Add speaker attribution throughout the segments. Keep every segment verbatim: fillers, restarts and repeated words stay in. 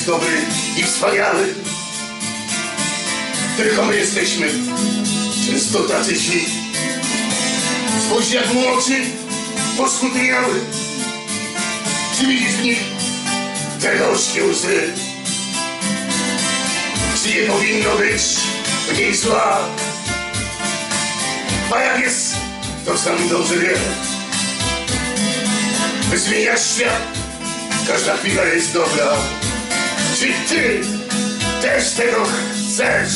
Speaker 1: dobry i wspaniały. Tylko my jesteśmy często tacy źli. Spójrz, jak mu oczy poskudniały. Czy widzisz w nich te gorzkie łzy? Czy nie powinno być mniej zła? A jak jest, to sam dobrze wie. Zmieniasz świat, każda chwila jest dobra. Czy ty też tego chcesz?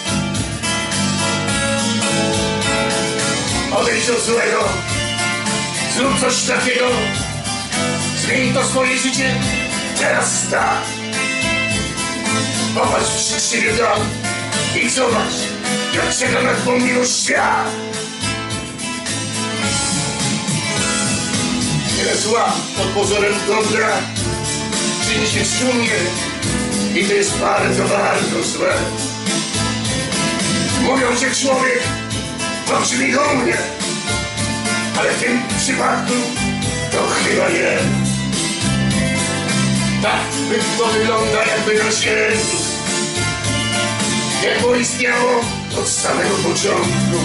Speaker 1: Odejdź od złego, zrób coś takiego. Zmień to swoje życie teraz tak. Popatrz przed siebie dom i zobacz, jak czeka na twą miłość świat. Tyle zła pod pozorem dobra czyni się szumnie i to jest bardzo, bardzo złe. Mówią, że człowiek to brzmi dumnie, ale w tym przypadku to chyba nie. Tak to wygląda, jakby na świecie piekło istniało od samego początku.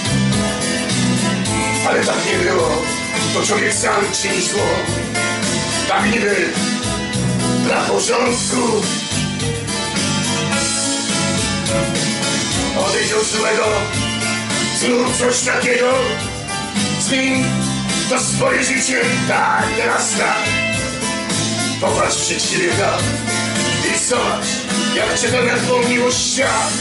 Speaker 1: Ale tak nie było, to człowiek sam czyni zło. Tak niby dla porządku. Odejdź od złego, zrób coś takiego. Zmień to swoje życie, tak, teraz tak. Popatrz przed siebie tak i zobacz, jak czeka na twą miłość świat.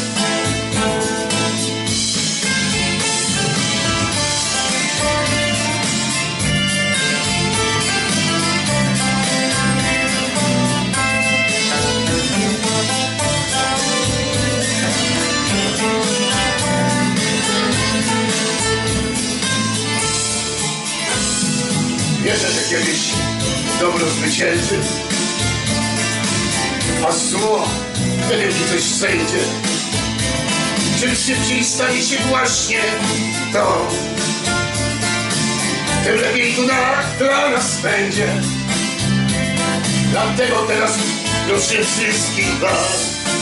Speaker 1: Wierzę, że kiedyś dobro zwycięży, a zło wtedy ci coś zejdzie. Czym szybciej stanie się właśnie to, tym lepiej tu na, dla nas będzie. Dlatego teraz proszę wszystkich was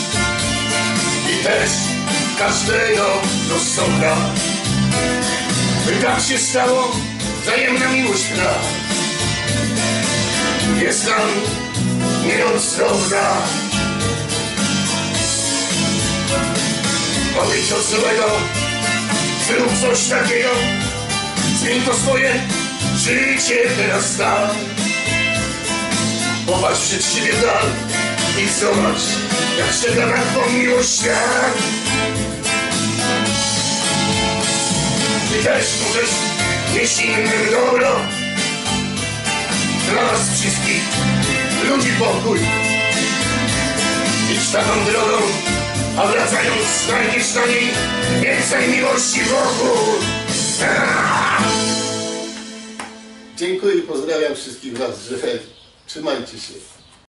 Speaker 1: i też każdego rozsądka, by tak się stało. Wzajemna miłość gra jest nam nieodzowna. Odejdź od złego, zrób coś takiego. Zmień to swoje życie teraz tak. Popatrz przed siebie dal i zobacz, jak czeka na twą miłość świat. Ty też możesz nieść innym dobro, dla nas wszystkich ludzi pokój. Idź taką drogą, a wracając znajdziesz na niej więcej miłości wokół.
Speaker 2: Dziękuję i pozdrawiam wszystkich was, że trzymajcie się.